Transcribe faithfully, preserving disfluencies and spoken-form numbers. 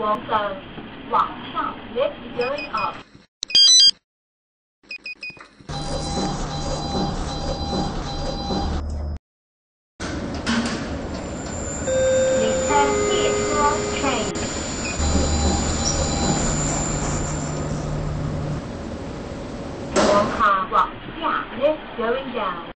往上往上 lift going up。列车列车 train。往下往下 lift going down。